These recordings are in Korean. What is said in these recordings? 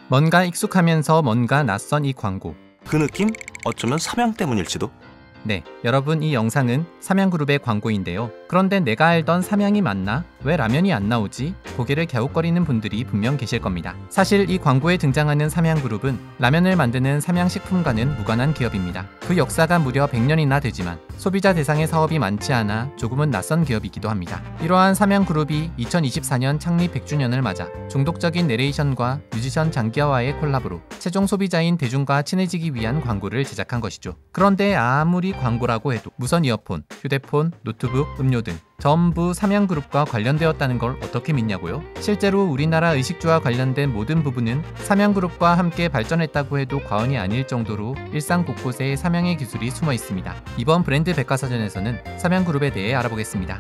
뭔가 익숙하면서 뭔가 낯선 이 광고. 그 느낌? 어쩌면 삼양 때문일지도. 네, 여러분, 이 영상은 삼양그룹의 광고인데요. 그런데 내가 알던 삼양이 맞나? 왜 라면이 안 나오지? 고개를 갸웃거리는 분들이 분명 계실 겁니다. 사실 이 광고에 등장하는 삼양그룹은 라면을 만드는 삼양식품과는 무관한 기업입니다. 그 역사가 무려 100년이나 되지만 소비자 대상의 사업이 많지 않아 조금은 낯선 기업이기도 합니다. 이러한 삼양그룹이 2024년 창립 100주년을 맞아 중독적인 내레이션과 뮤지션 장기하와의 콜라보로 최종 소비자인 대중과 친해지기 위한 광고를 제작한 것이죠. 그런데 아무리 광고라고 해도 무선 이어폰, 휴대폰, 노트북, 음료 등 전부 삼양그룹과 관련되었다는 걸 어떻게 믿냐고요? 실제로 우리나라 의식주와 관련된 모든 부분은 삼양그룹과 함께 발전했다고 해도 과언이 아닐 정도로 일상 곳곳에 삼양의 기술이 숨어 있습니다. 이번 브랜드 백과사전에서는 삼양그룹에 대해 알아보겠습니다.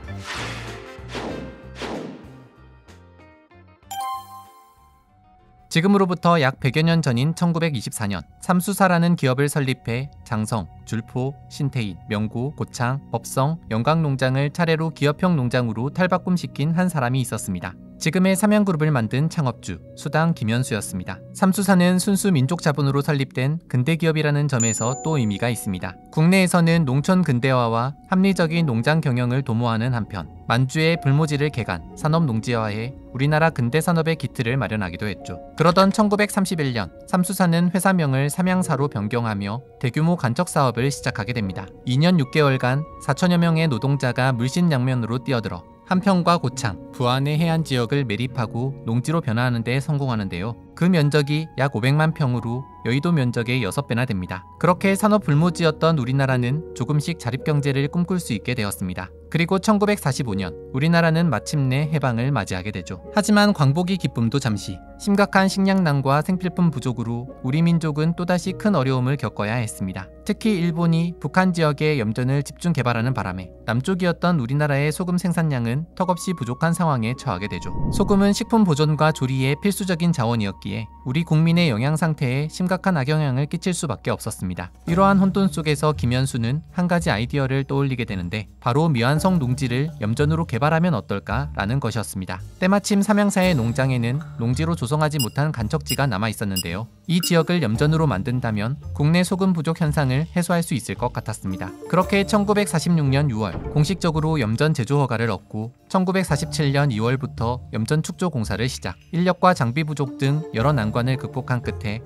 지금으로부터 약 100여 년 전인 1924년 삼수사라는 기업을 설립해 장성, 줄포, 신태인, 명고, 고창, 법성, 영광농장을 차례로 기업형 농장으로 탈바꿈시킨 한 사람이 있었습니다. 지금의 삼양그룹을 만든 창업주 수당 김현수였습니다. 삼수사는 순수 민족 자본으로 설립된 근대기업이라는 점에서 또 의미가 있습니다. 국내에서는 농촌 근대화와 합리적인 농장 경영을 도모하는 한편 만주의 불모지를 개간, 산업농지화해 우리나라 근대산업의 기틀을 마련하기도 했죠. 그러던 1931년 삼수사는 회사명을 삼양사로 변경하며 대규모 간척 사업을 시작하게 됩니다. 2년 6개월간 4천여 명의 노동자가 물신양면으로 뛰어들어 한평과 고창, 부안의 해안 지역을 매립하고 농지로 변화하는 데 성공하는데요. 그 면적이 약 500만 평으로 여의도 면적의 6배나 됩니다. 그렇게 산업 불모지였던 우리나라는 조금씩 자립경제를 꿈꿀 수 있게 되었습니다. 그리고 1945년 우리나라는 마침내 해방을 맞이하게 되죠. 하지만 광복의 기쁨도 잠시, 심각한 식량난과 생필품 부족으로 우리 민족은 또다시 큰 어려움을 겪어야 했습니다. 특히 일본이 북한 지역에 염전을 집중 개발하는 바람에 남쪽이었던 우리나라의 소금 생산량은 턱없이 부족한 상황에 처하게 되죠. 소금은 식품 보존과 조리에 필수적인 자원이었기에 우리 국민의 영양 상태에 심각한 악영향을 끼칠 수밖에 없었습니다. 이러한 혼돈 속에서 김현수는 한 가지 아이디어를 떠올리게 되는데 바로 미완성 농지를 염전으로 개발하면 어떨까라는 것이었습니다. 때마침 삼양사의 농장에는 농지로 조성하지 못한 간척지가 남아 있었는데요. 이 지역을 염전으로 만든다면 국내 소금 부족 현상을 해소할 수 있을 것 같았습니다. 그렇게 1946년 6월 공식적으로 염전 제조 허가를 얻고 1947년 2월부터 염전 축조 공사를 시작, 인력과 장비 부족 등 여러 난관을 극복한 끝에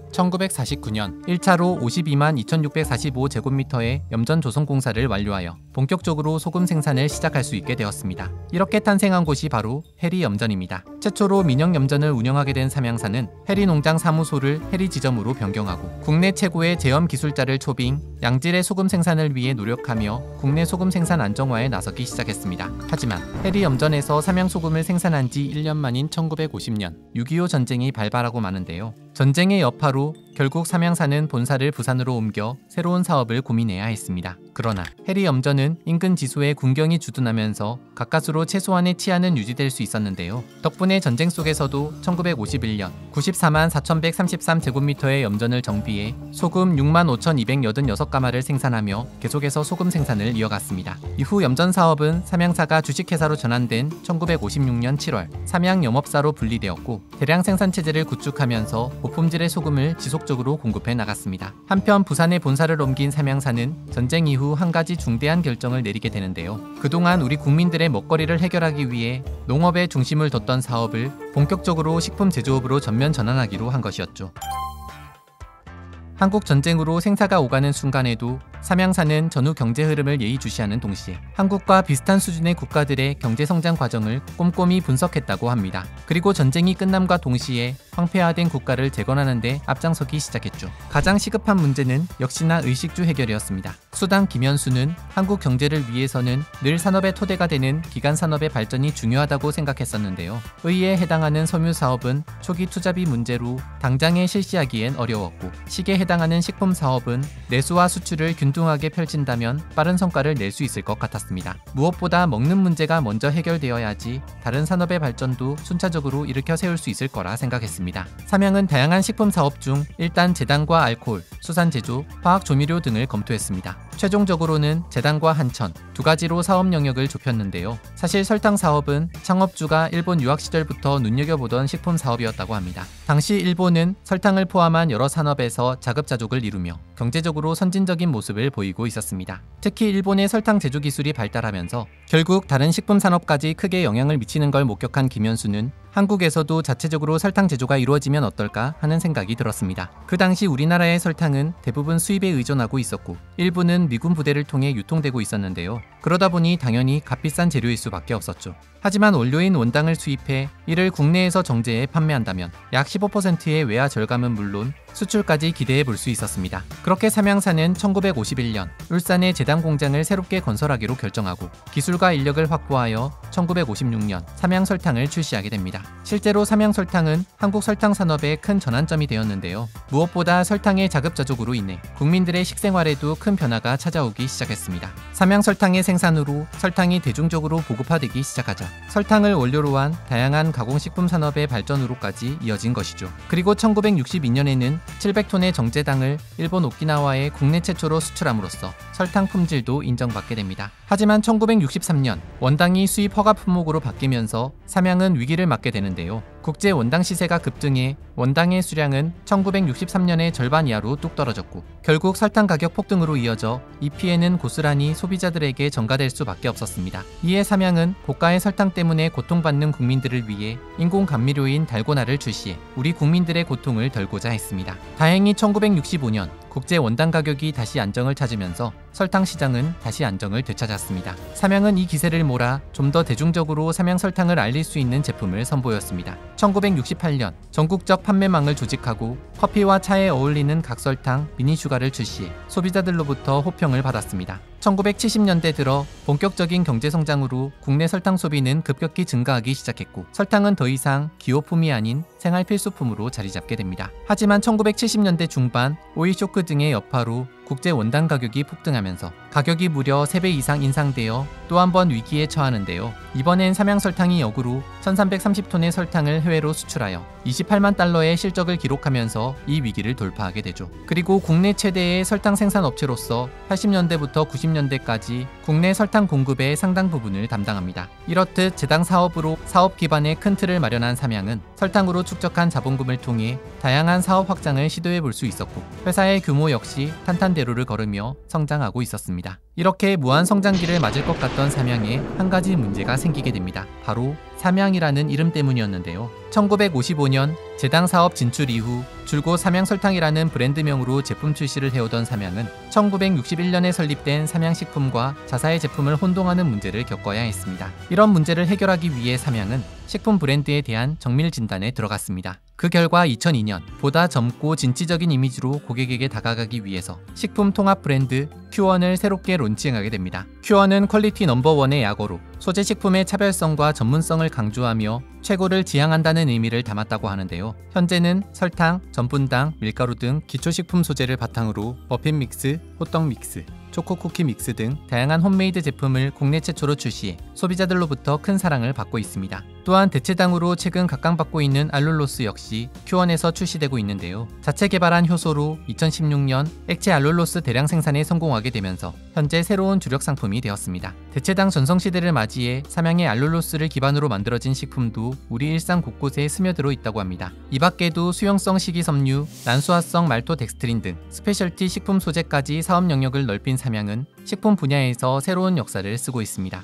1949년 1차로 52만 2645제곱미터의 염전 조성 공사를 완료하여 본격적으로 소금 생산을 시작할 수 있게 되었습니다. 이렇게 탄생한 곳이 바로 해리염전입니다. 최초로 민영염전을 운영하게 된 삼양사는 해리농장 사무소를 해리지점으로 변경하고 국내 최고의 제염 기술자를 초빙, 양질의 소금 생산을 위해 노력하며 국내 소금 생산 안정화에 나서기 시작했습니다. 하지만 해리염전에서 삼양소금을 생산한 지 1년 만인 1950년 6.25 전쟁이 발발하고 마는데요. 전쟁의 여파로 결국 삼양사는 본사를 부산으로 옮겨 새로운 사업을 고민해야 했습니다. 그러나 해리염전은 인근 지소에 군경이 주둔하면서 가까스로 최소한의 치안은 유지될 수 있었는데요. 덕분에 전쟁 속에서도 1951년 94만 4133제곱미터의 염전을 정비해 소금 6만 5286가마를 생산하며 계속해서 소금 생산을 이어갔습니다. 이후 염전 사업은 삼양사가 주식회사로 전환된 1956년 7월 삼양영업사로 분리되었고 대량 생산 체제를 구축하면서 고품질의 소금을 지속적으로 공급해 나갔습니다. 한편 부산에 본사를 옮긴 삼양사는 전쟁 이후 한 가지 중대한 결정을 내리게 되는데요. 그동안 우리 국민들의 먹거리를 해결하기 위해 농업에 중심을 뒀던 사업을 본격적으로 식품 제조업으로 전면 전환하기로 한 것이었죠. 한국 전쟁으로 생사가 오가는 순간에도 삼양사는 전후 경제 흐름을 예의주시하는 동시에 한국과 비슷한 수준의 국가들의 경제 성장 과정을 꼼꼼히 분석했다고 합니다. 그리고 전쟁이 끝남과 동시에 황폐화된 국가를 재건하는 데 앞장서기 시작했죠. 가장 시급한 문제는 역시나 의식주 해결이었습니다. 수당 김현수는 한국 경제를 위해서는 늘 산업의 토대가 되는 기간 산업의 발전이 중요하다고 생각했었는데요. 의에 해당하는 섬유 사업은 초기 투자비 문제로 당장에 실시하기엔 어려웠고, 식에 해당하는 식품 사업은 내수와 수출을 균등하게 펼친다면 빠른 성과를 낼 수 있을 것 같았습니다. 무엇보다 먹는 문제가 먼저 해결되어야지 다른 산업의 발전도 순차적으로 일으켜 세울 수 있을 거라 생각했습니다. 삼양은 다양한 식품 사업 중 일단 제당과 알코올, 수산 제조, 화학 조미료 등을 검토했습니다. 최종적으로는 재단과 한천 두 가지로 사업 영역을 좁혔는데요. 사실 설탕 사업은 창업주가 일본 유학 시절부터 눈여겨보던 식품 사업이었다고 합니다. 당시 일본은 설탕을 포함한 여러 산업에서 자급자족을 이루며 경제적으로 선진적인 모습을 보이고 있었습니다. 특히 일본의 설탕 제조 기술이 발달하면서 결국 다른 식품 산업까지 크게 영향을 미치는 걸 목격한 김현수는 한국에서도 자체적으로 설탕 제조가 이루어지면 어떨까 하는 생각이 들었습니다. 그 당시 우리나라의 설탕은 대부분 수입에 의존하고 있었고 일부는 미군 부대를 통해 유통되고 있었는데요. 그러다 보니 당연히 값비싼 재료일 수밖에 없었죠. 하지만 원료인 원당을 수입해 이를 국내에서 정제해 판매한다면 약 15%의 외화 절감은 물론 수출까지 기대해 볼 수 있었습니다. 그렇게 삼양사는 1951년 울산에 제당 공장을 새롭게 건설하기로 결정하고 기술과 인력을 확보하여 1956년 삼양설탕을 출시하게 됩니다. 실제로 삼양설탕은 한국 설탕 산업의 큰 전환점이 되었는데요. 무엇보다 설탕의 자급자족으로 인해 국민들의 식생활에도 큰 변화가 찾아오기 시작했습니다. 삼양설탕의 생산으로 설탕이 대중적으로 보급화되기 시작하자 설탕을 원료로 한 다양한 가공식품 산업의 발전으로까지 이어진 것이죠. 그리고 1962년에는 700톤의 정제당을 일본 오키나와에 국내 최초로 수출함으로써 설탕 품질도 인정받게 됩니다. 하지만 1963년 원당이 수입 허가 품목으로 바뀌면서 삼양은 위기를 맞게 되는데요. 국제 원당 시세가 급등해 원당의 수량은 1963년에 절반 이하로 뚝 떨어졌고 결국 설탕 가격 폭등으로 이어져 이 피해는 고스란히 소비자들에게 전가될 수밖에 없었습니다. 이에 삼양은 고가의 설탕 때문에 고통받는 국민들을 위해 인공 감미료인 달고나를 출시해 우리 국민들의 고통을 덜고자 했습니다. 다행히 1965년 국제 원당 가격이 다시 안정을 찾으면서 설탕 시장은 다시 안정을 되찾았습니다. 삼양은 이 기세를 몰아 좀 더 대중적으로 삼양 설탕을 알릴 수 있는 제품을 선보였습니다. 1968년 전국적 판매망을 조직하고 커피와 차에 어울리는 각설탕 미니슈가를 출시해 소비자들로부터 호평을 받았습니다. 1970년대 들어 본격적인 경제성장으로 국내 설탕 소비는 급격히 증가하기 시작했고 설탕은 더 이상 기호품이 아닌 생활 필수품으로 자리 잡게 됩니다. 하지만 1970년대 중반 오일 쇼크 등의 여파로 국제 원당 가격이 폭등하면서 가격이 무려 3배 이상 인상되어 또 한 번 위기에 처하는데요. 이번엔 삼양설탕이 역으로 1330톤의 설탕을 해외로 수출하여 28만 달러의 실적을 기록하면서 이 위기를 돌파하게 되죠. 그리고 국내 최대의 설탕 생산 업체로서 80년대부터 90년대까지 국내 설탕 공급의 상당 부분을 담당합니다. 이렇듯 제당 사업으로 사업 기반의 큰 틀을 마련한 삼양은 설탕으로 축적한 자본금을 통해 다양한 사업 확장을 시도해 볼 수 있었고 회사의 규모 역시 탄탄대로를 걸으며 성장하고 있었습니다. 이렇게 무한 성장기를 맞을 것 같던 삼양에 한 가지 문제가 생기게 됩니다. 바로 삼양이라는 이름 때문이었는데요. 1955년 제당 사업 진출 이후 줄곧 삼양설탕이라는 브랜드명으로 제품 출시를 해오던 삼양은 1961년에 설립된 삼양식품과 자사의 제품을 혼동하는 문제를 겪어야 했습니다. 이런 문제를 해결하기 위해 삼양은 식품 브랜드에 대한 정밀 진단에 들어갔습니다. 그 결과 2002년 보다 젊고 진취적인 이미지로 고객에게 다가가기 위해서 식품 통합 브랜드 큐원을 새롭게 론칭하게 됩니다. 큐원은 퀄리티 넘버원의 약어로 소재 식품의 차별성과 전문성을 강조하며 최고를 지향한다는 의미를 담았다고 하는데요. 현재는 설탕, 전분당, 밀가루 등 기초식품 소재를 바탕으로 머핀 믹스, 호떡 믹스, 초코 쿠키 믹스 등 다양한 홈메이드 제품을 국내 최초로 출시해 소비자들로부터 큰 사랑을 받고 있습니다. 또한 대체당으로 최근 각광받고 있는 알룰로스 역시 큐원에서 출시되고 있는데요. 자체 개발한 효소로 2016년 액체 알룰로스 대량 생산에 성공하게 되면서 현재 새로운 주력 상품이 되었습니다. 대체당 전성시대를 맞이해 삼양의 알룰로스를 기반으로 만들어진 식품도 우리 일상 곳곳에 스며들어 있다고 합니다. 이 밖에도 수용성 식이섬유, 난수화성 말토덱스트린 등 스페셜티 식품 소재까지 사업 영역을 넓힌 삼양은 식품 분야에서 새로운 역사를 쓰고 있습니다.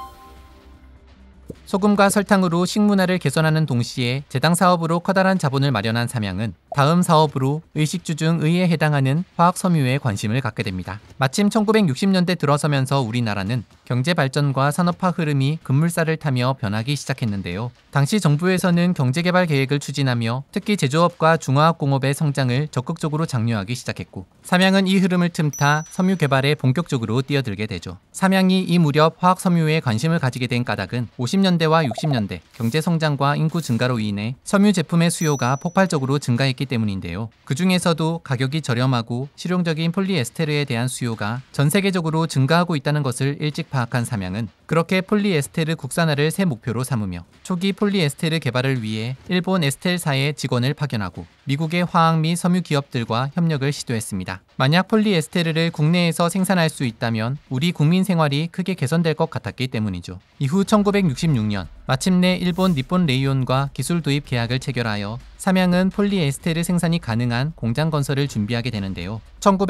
소금과 설탕으로 식문화를 개선하는 동시에 제당 사업으로 커다란 자본을 마련한 삼양은 다음 사업으로 의식주 중 의에 해당하는 화학섬유에 관심을 갖게 됩니다. 마침 1960년대 들어서면서 우리나라는 경제 발전과 산업화 흐름이 급물살을 타며 변하기 시작했는데요. 당시 정부에서는 경제개발 계획을 추진하며 특히 제조업과 중화학공업의 성장을 적극적으로 장려하기 시작했고 삼양은 이 흐름을 틈타 섬유 개발에 본격적으로 뛰어들게 되죠. 삼양이 이 무렵 화학섬유에 관심을 가지게 된 까닭은 50년대와 60년대 경제 성장과 인구 증가로 인해 섬유 제품의 수요가 폭발적으로 증가했기 때문인데요. 그 중에서도 가격이 저렴하고 실용적인 폴리에스테르에 대한 수요가 전 세계적으로 증가하고 있다는 것을 일찍 파악한 삼양은 그렇게 폴리에스테르 국산화를 새 목표로 삼으며 초기 폴리에스테르 개발을 위해 일본 에스텔사의 직원을 파견하고 미국의 화학 및 섬유 기업들과 협력을 시도했습니다. 만약 폴리에스테르를 국내에서 생산할 수 있다면 우리 국민 생활이 크게 개선될 것 같았기 때문이죠. 이후 1966년 마침내 일본 니폰 레이온과 기술 도입 계약을 체결하여 삼양은 폴리에스테르 생산이 가능한 공장 건설을 준비하게 되는데요.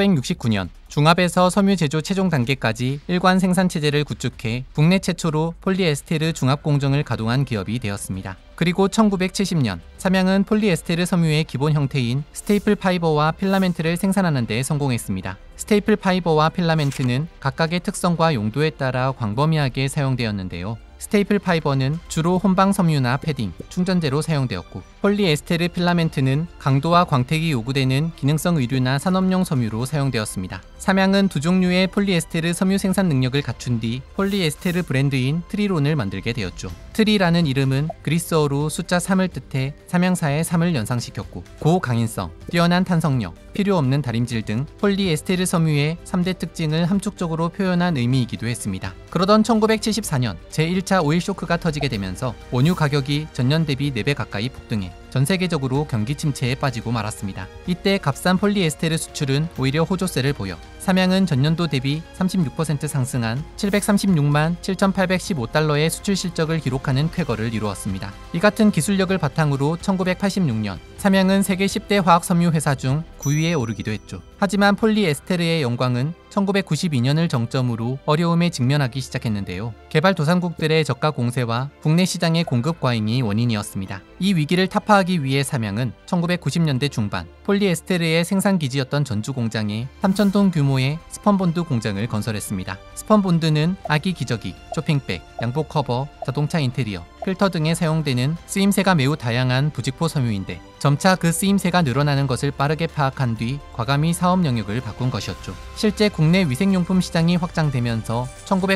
1969년 중압에서 섬유 제조 최종 단계까지 일관 생산 체제를 구축해 국내 최초로 폴리에스테르 중압 공정을 가동한 기업이 되었습니다. 그리고 1970년 삼양은 폴리에스테르 섬유의 기본 형태인 스테이플 파이버와 필라멘트를 생산하는 데 성공했습니다. 스테이플 파이버와 필라멘트는 각각의 특성과 용도에 따라 광범위하게 사용되었는데요. 스테이플 파이버는 주로 혼방 섬유나 패딩, 충전재로 사용되었고 폴리에스테르 필라멘트는 강도와 광택이 요구되는 기능성 의류나 산업용 섬유로 사용되었습니다. 삼양은 두 종류의 폴리에스테르 섬유 생산 능력을 갖춘 뒤 폴리에스테르 브랜드인 트리론을 만들게 되었죠. 트리라는 이름은 그리스어로 숫자 3을 뜻해 삼양사의 3을 연상시켰고 고강인성, 뛰어난 탄성력, 필요 없는 다림질 등 폴리에스테르 섬유의 3대 특징을 함축적으로 표현한 의미이기도 했습니다. 그러던 1974년 제1차 오일 쇼크가 터지게 되면서 원유 가격이 전년 대비 4배 가까이 폭등해 전 세계적으로 경기 침체에 빠지고 말았습니다. 이때 값싼 폴리에스테르 수출은 오히려 호조세를 보여 삼양은 전년도 대비 36% 상승한 736만 7,815달러의 수출 실적을 기록하는 쾌거를 이루었습니다. 이 같은 기술력을 바탕으로 1986년 삼양은 세계 10대 화학 섬유 회사 중 9위에 오르기도 했죠. 하지만 폴리에스테르의 영광은 1992년을 정점으로 어려움에 직면하기 시작했는데요. 개발도상국들의 저가 공세와 국내 시장의 공급 과잉이 원인이었습니다. 이 위기를 타파하기 위해 삼양은 1990년대 중반 폴리에스테르의 생산 기지였던 전주 공장에 3,000톤 규모의 스펀본드 공장을 건설했습니다. 스펀본드는 아기 기저귀, 쇼핑백, 양복 커버, 자동차 인테리어, 필터 등에 사용되는 쓰임새가 매우 다양한 부직포 섬유인데 점차 그 쓰임새가 늘어나는 것을 빠르게 파악한 뒤 과감히 사업 영역을 바꾼 것이었죠. 실제 국내 위생용품 시장이 확장되면서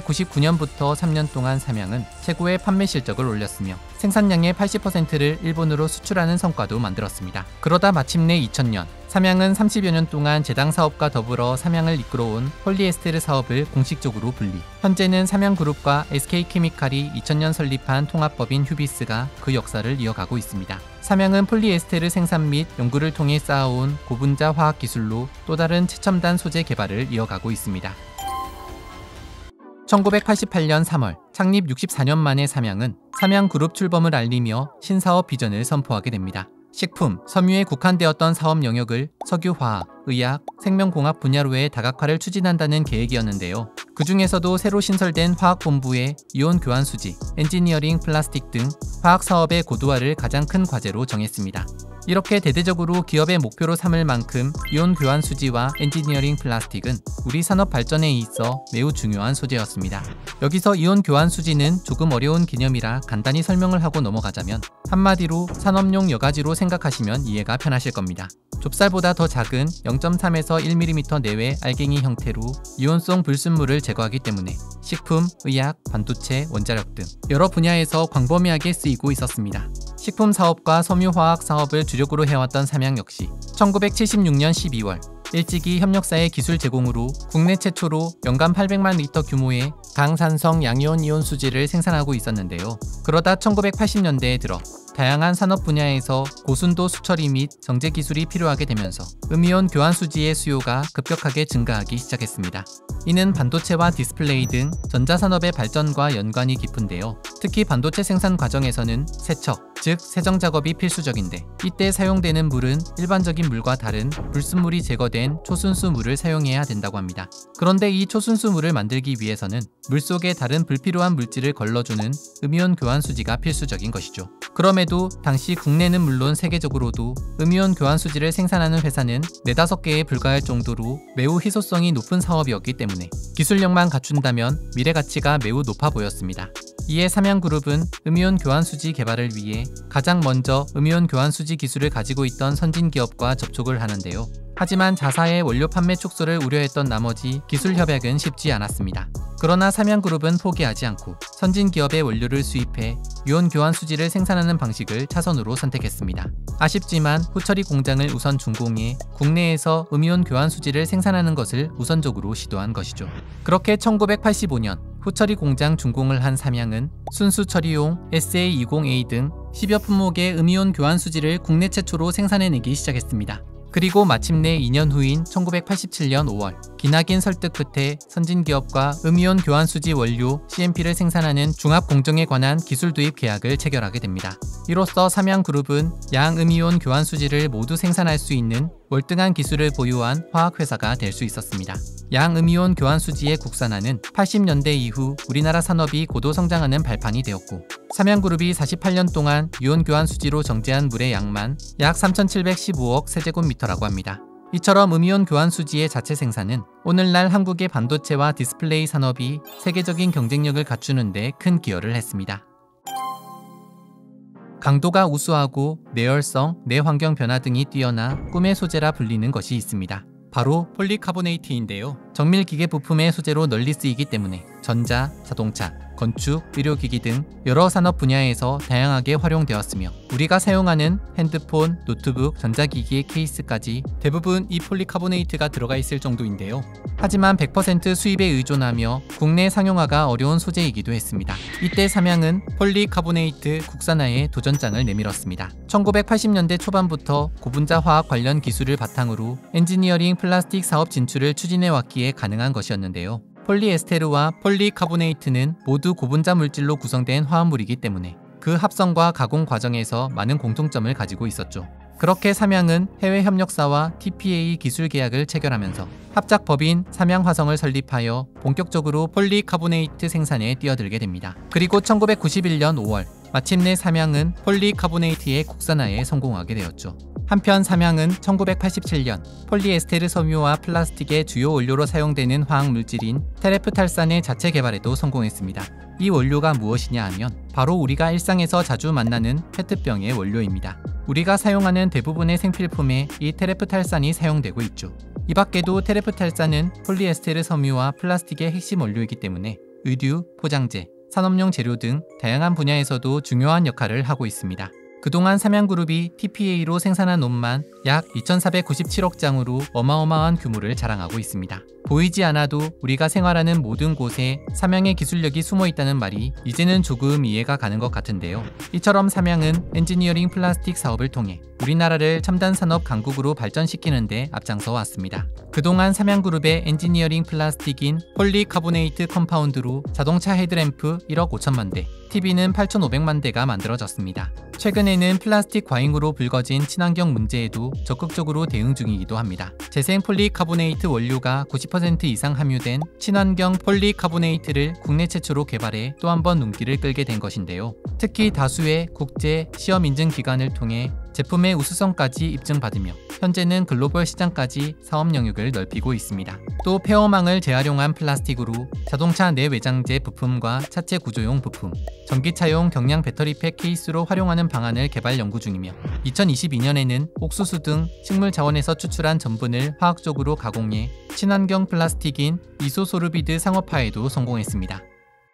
1999년부터 3년 동안 삼양은 최고의 판매 실적을 올렸으며 생산량의 80%를 일본으로 수출하는 성과도 만들었습니다. 그러다 마침내 2000년 삼양은 30여 년 동안 제당 사업과 더불어 삼양을 이끌어온 폴리에스테르 사업을 공식적으로 분리. 현재는 삼양그룹과 SK케미칼이 2000년 설립한 통합법인 휴비스가 그 역사를 이어가고 있습니다. 삼양은 폴리에스테르 생산 및 연구를 통해 쌓아온 고분자 화학 기술로 또 다른 최첨단 소재 개발을 이어가고 있습니다. 1988년 3월 창립 64년 만에 삼양은 삼양그룹 출범을 알리며 신사업 비전을 선포하게 됩니다. 식품, 섬유에 국한되었던 사업 영역을 석유화학, 의학, 생명공학 분야로의 다각화를 추진한다는 계획이었는데요. 그 중에서도 새로 신설된 화학본부의 이온 교환수지, 엔지니어링 플라스틱 등 화학사업의 고도화를 가장 큰 과제로 정했습니다. 이렇게 대대적으로 기업의 목표로 삼을 만큼 이온 교환수지와 엔지니어링 플라스틱은 우리 산업 발전에 있어 매우 중요한 소재였습니다. 여기서 이온 교환수지는 조금 어려운 개념이라 간단히 설명을 하고 넘어가자면 한마디로 산업용 여과지로 생각하시면 이해가 편하실 겁니다. 좁쌀보다 더 작은 0.3에서 1mm 내외 알갱이 형태로 이온성 불순물을 제거하기 때문에 식품, 의학, 반도체, 원자력 등 여러 분야에서 광범위하게 쓰이고 있었습니다. 식품 사업과 섬유화학 사업을 주력으로 해왔던 삼양 역시 1976년 12월 일찍이 협력사의 기술 제공으로 국내 최초로 연간 800만 리터 규모의 강산성 양이온 이온 수지를 생산하고 있었는데요. 그러다 1980년대에 들어 다양한 산업 분야에서 고순도 수처리 및 정제 기술이 필요하게 되면서 음이온 교환 수지의 수요가 급격하게 증가하기 시작했습니다. 이는 반도체와 디스플레이 등 전자산업의 발전과 연관이 깊은데요. 특히 반도체 생산 과정에서는 세척, 즉 세정 작업이 필수적인데 이때 사용되는 물은 일반적인 물과 다른 불순물이 제거된 초순수 물을 사용해야 된다고 합니다. 그런데 이 초순수 물을 만들기 위해서는 물속에 다른 불필요한 물질을 걸러주는 음이온 교환 수지가 필수적인 것이죠. 그럼에도 당시 국내는 물론 세계적으로도 음이온 교환 수지를 생산하는 회사는 4-5개에 불과할 정도로 매우 희소성이 높은 사업이었기 때문에 기술력만 갖춘다면 미래 가치가 매우 높아 보였습니다. 이에 삼양그룹은 음이온 교환 수지 개발을 위해 가장 먼저 음이온 교환 수지 기술을 가지고 있던 선진 기업과 접촉을 하는데요. 하지만 자사의 원료 판매 축소를 우려했던 나머지 기술 협약은 쉽지 않았습니다. 그러나 삼양그룹은 포기하지 않고 선진 기업의 원료를 수입해 유온 교환 수지를 생산하는 방식을 차선으로 선택했습니다. 아쉽지만 후처리 공장을 우선 준공해 국내에서 음이온 교환 수지를 생산하는 것을 우선적으로 시도한 것이죠. 그렇게 1985년 후처리 공장 준공을 한 삼양은 순수 처리용 SA20A 등 10여 품목의 음이온 교환 수지를 국내 최초로 생산해내기 시작했습니다. 그리고 마침내 2년 후인 1987년 5월 기나긴 설득 끝에 선진기업과 음이온 교환 수지 원료 CMP를 생산하는 중합공정에 관한 기술 도입 계약을 체결하게 됩니다. 이로써 삼양그룹은 양음이온 교환 수지를 모두 생산할 수 있는 월등한 기술을 보유한 화학회사가 될 수 있었습니다. 양음이온 교환 수지의 국산화는 80년대 이후 우리나라 산업이 고도 성장하는 발판이 되었고 삼양그룹이 48년 동안 유온 교환 수지로 정제한 물의 양만 약 3,715억 세제곱미터라고 합니다. 이처럼 음이온 교환 수지의 자체 생산은 오늘날 한국의 반도체와 디스플레이 산업이 세계적인 경쟁력을 갖추는 데 큰 기여를 했습니다. 강도가 우수하고 내열성, 내환경 변화 등이 뛰어나 꿈의 소재라 불리는 것이 있습니다. 바로 폴리카보네이트인데요. 정밀 기계 부품의 소재로 널리 쓰이기 때문에 전자, 자동차, 건축, 의료기기 등 여러 산업 분야에서 다양하게 활용되었으며 우리가 사용하는 핸드폰, 노트북, 전자기기의 케이스까지 대부분 이 폴리카보네이트가 들어가 있을 정도인데요. 하지만 100% 수입에 의존하며 국내 상용화가 어려운 소재이기도 했습니다. 이때 삼양은 폴리카보네이트 국산화에 도전장을 내밀었습니다. 1980년대 초반부터 고분자 화학 관련 기술을 바탕으로 엔지니어링 플라스틱 사업 진출을 추진해왔기에 가능한 것이었는데요. 폴리에스테르와 폴리카보네이트는 모두 고분자 물질로 구성된 화합물이기 때문에 그 합성과 가공 과정에서 많은 공통점을 가지고 있었죠. 그렇게 삼양은 해외 협력사와 TPA 기술 계약을 체결하면서 합작법인 삼양화성을 설립하여 본격적으로 폴리카보네이트 생산에 뛰어들게 됩니다. 그리고 1991년 5월 마침내 삼양은 폴리카보네이트의 국산화에 성공하게 되었죠. 한편 삼양은 1987년 폴리에스테르 섬유와 플라스틱의 주요 원료로 사용되는 화학물질인 테레프탈산의 자체 개발에도 성공했습니다. 이 원료가 무엇이냐 하면 바로 우리가 일상에서 자주 만나는 페트병의 원료입니다. 우리가 사용하는 대부분의 생필품에 이 테레프탈산이 사용되고 있죠. 이 밖에도 테레프탈산은 폴리에스테르 섬유와 플라스틱의 핵심 원료이기 때문에 의류, 포장재, 산업용 재료 등 다양한 분야에서도 중요한 역할을 하고 있습니다. 그동안 삼양그룹이 TPA로 생산한 옷만 약 2,497억 장으로 어마어마한 규모를 자랑하고 있습니다. 보이지 않아도 우리가 생활하는 모든 곳에 삼양의 기술력이 숨어 있다는 말이 이제는 조금 이해가 가는 것 같은데요. 이처럼 삼양은 엔지니어링 플라스틱 사업을 통해 우리나라를 첨단 산업 강국으로 발전시키는 데 앞장서 왔습니다. 그동안 삼양그룹의 엔지니어링 플라스틱인 폴리카보네이트 컴파운드로 자동차 헤드램프 1억 5천만 대, TV는 8,500만 대가 만들어졌습니다. 최근에는 플라스틱 과잉으로 불거진 친환경 문제에도 적극적으로 대응 중이기도 합니다. 재생 폴리카보네이트 원료가 90% 이상 함유된 친환경 폴리카보네이트를 국내 최초로 개발해 또 한 번 눈길을 끌게 된 것인데요. 특히 다수의 국제 시험 인증 기관을 통해 제품의 우수성까지 입증받으며 현재는 글로벌 시장까지 사업 영역을 넓히고 있습니다. 또 폐어망을 재활용한 플라스틱으로 자동차 내외장재 부품과 차체 구조용 부품, 전기차용 경량 배터리팩 케이스로 활용하는 방안을 개발 연구 중이며 2022년에는 옥수수 등 식물 자원에서 추출한 전분을 화학적으로 가공해 친환경 플라스틱인 이소소르비드 상업화에도 성공했습니다.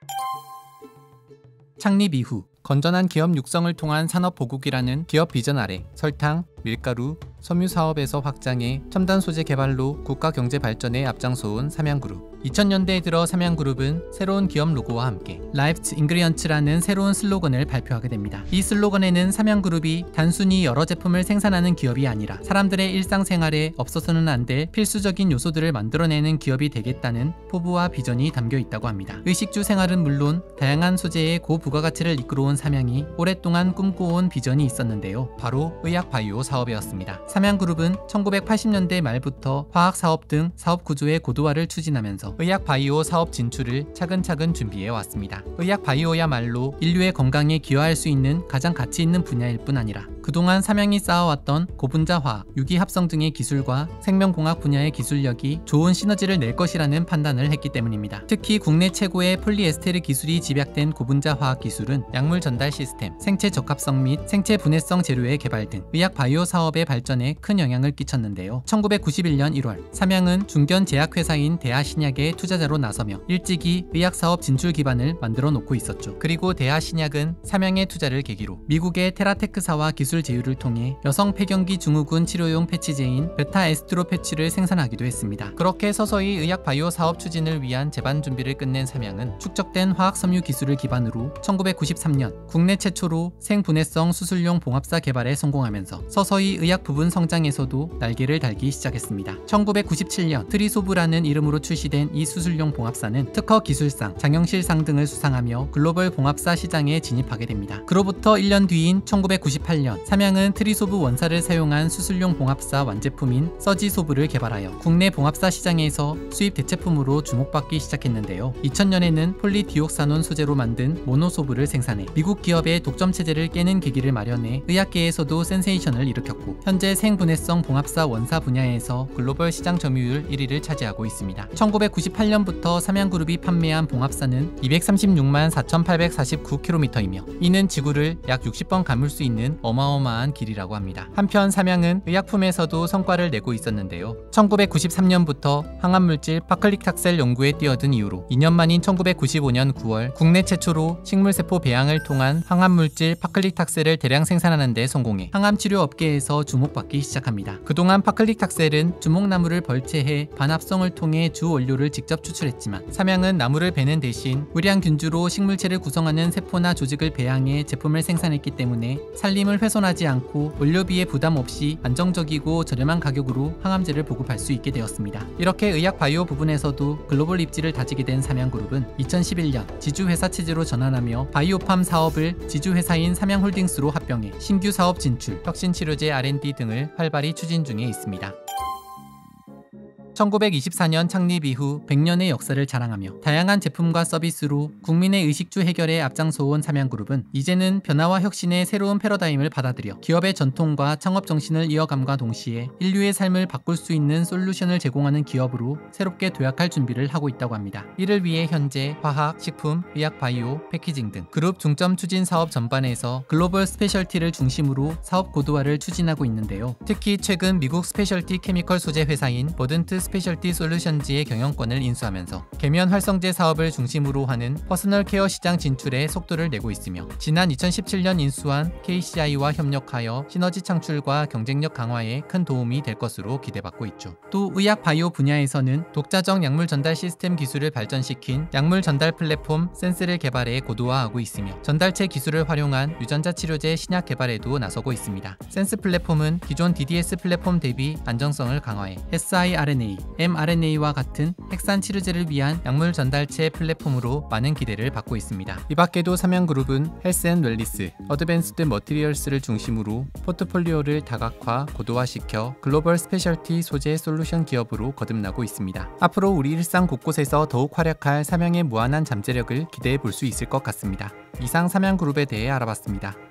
창립 이후 건전한 기업 육성을 통한 산업 보국이라는 기업 비전 아래 설탕, 밀가루, 섬유 사업에서 확장해 첨단 소재 개발로 국가 경제 발전에 앞장서온 삼양그룹. 2000년대에 들어 삼양그룹은 새로운 기업 로고와 함께 Life's Ingredients라는 새로운 슬로건을 발표하게 됩니다. 이 슬로건에는 삼양그룹이 단순히 여러 제품을 생산하는 기업이 아니라 사람들의 일상생활에 없어서는 안 될 필수적인 요소들을 만들어내는 기업이 되겠다는 포부와 비전이 담겨 있다고 합니다. 의식주 생활은 물론 다양한 소재의 고부가가치를 이끌어온 삼양이 오랫동안 꿈꿔온 비전이 있었는데요. 바로 의약 바이오 사업이었습니다. 삼양그룹은 1980년대 말부터 화학사업 등 사업 구조의 고도화를 추진하면서 의약 바이오 사업 진출을 차근차근 준비해 왔습니다. 의약 바이오야말로 인류의 건강에 기여할 수 있는 가장 가치 있는 분야일 뿐 아니라 그동안 삼양이 쌓아왔던 고분자 화학, 유기합성 등의 기술과 생명공학 분야의 기술력이 좋은 시너지를 낼 것이라는 판단을 했기 때문입니다. 특히 국내 최고의 폴리에스테르 기술이 집약된 고분자 화학 기술은 약물 전달 시스템, 생체 적합성 및 생체 분해성 재료의 개발 등 의학 바이오 사업의 발전에 큰 영향을 끼쳤는데요. 1991년 1월 삼양은 중견 제약회사인 대하신약의 투자자로 나서며 일찍이 의학 사업 진출 기반을 만들어 놓고 있었죠. 그리고 대하신약은 삼양의 투자를 계기로 미국의 테라테크사와 기술 제휴를 통해 여성 폐경기 증후군 치료용 패치제인 베타 에스트로 패치를 생산하기도 했습니다. 그렇게 서서히 의학 바이오 사업 추진을 위한 제반 준비를 끝낸 삼양은 축적된 화학 섬유 기술을 기반으로 1993년 국내 최초로 생분해성 수술용 봉합사 개발에 성공하면서 서서히 의약 부분 성장에서도 날개를 달기 시작했습니다. 1997년 트리소브라는 이름으로 출시된 이 수술용 봉합사는 특허 기술상, 장영실상 등을 수상하며 글로벌 봉합사 시장에 진입하게 됩니다. 그로부터 1년 뒤인 1998년 삼양은 트리소브 원사를 사용한 수술용 봉합사 완제품인 서지소브를 개발하여 국내 봉합사 시장에서 수입 대체품으로 주목받기 시작했는데요. 2000년에는 폴리디옥사논 소재로 만든 모노소브를 생산해 미국 기업의 독점 체제를 깨는 계기를 마련해 의학계에서도 센세이션을 일으켰고 현재 생분해성 봉합사 원사 분야에서 글로벌 시장 점유율 1위를 차지하고 있습니다. 1998년부터 삼양그룹이 판매한 봉합사는 236만 4,849km이며 이는 지구를 약 60번 감을 수 있는 어마어마한 길이라고 합니다. 한편 삼양은 의약품에서도 성과를 내고 있었는데요. 1993년부터 항암물질 파클릭탁셀 연구에 뛰어든 이후로 2년 만인 1995년 9월 국내 최초로 식물세포 배양을 통한 항암물질 파클릭탁셀을 대량 생산하는 데 성공해 항암치료 업계에서 주목받기 시작합니다. 그동안 파클릭탁셀은 주목나무를 벌채해 반합성을 통해 주 원료를 직접 추출했지만 삼양은 나무를 베는 대신 의량균주로 식물체를 구성하는 세포나 조직을 배양해 제품을 생산했기 때문에 산림을 훼손하지 않고 원료비의 부담 없이 안정적이고 저렴한 가격으로 항암제를 보급할 수 있게 되었습니다. 이렇게 의학 바이오 부분에서도 글로벌 입지를 다지게 된 삼양그룹은 2011년 지주회사 체제로 전환하며 바이오팜 사업을 지주회사인 삼양홀딩스로 합병해 신규 사업 진출, 혁신치료제 R&D 등을 활발히 추진 중에 있습니다. 1924년 창립 이후 100년의 역사를 자랑하며 다양한 제품과 서비스로 국민의 의식주 해결에 앞장서온 삼양그룹은 이제는 변화와 혁신의 새로운 패러다임을 받아들여 기업의 전통과 창업 정신을 이어감과 동시에 인류의 삶을 바꿀 수 있는 솔루션을 제공하는 기업으로 새롭게 도약할 준비를 하고 있다고 합니다. 이를 위해 현재 화학, 식품, 의학 바이오, 패키징 등 그룹 중점 추진 사업 전반에서 글로벌 스페셜티를 중심으로 사업 고도화를 추진하고 있는데요. 특히 최근 미국 스페셜티 케미컬 소재 회사인 버든트 스페셜티 솔루션즈의 경영권을 인수하면서 계면 활성제 사업을 중심으로 하는 퍼스널 케어 시장 진출에 속도를 내고 있으며 지난 2017년 인수한 KCI와 협력하여 시너지 창출과 경쟁력 강화에 큰 도움이 될 것으로 기대받고 있죠. 또 의학 바이오 분야에서는 독자적 약물 전달 시스템 기술을 발전시킨 약물 전달 플랫폼 센스를 개발해 고도화하고 있으며 전달체 기술을 활용한 유전자 치료제 신약 개발에도 나서고 있습니다. 센스 플랫폼은 기존 DDS 플랫폼 대비 안정성을 강화해 siRNA, mRNA와 같은 핵산 치료제를 위한 약물 전달체 플랫폼으로 많은 기대를 받고 있습니다. 이 밖에도 삼양그룹은 헬스앤웰리스, 어드밴스드 머티리얼스를 중심으로 포트폴리오를 다각화, 고도화시켜 글로벌 스페셜티 소재 솔루션 기업으로 거듭나고 있습니다. 앞으로 우리 일상 곳곳에서 더욱 활약할 삼양의 무한한 잠재력을 기대해 볼 수 있을 것 같습니다. 이상 삼양그룹에 대해 알아봤습니다.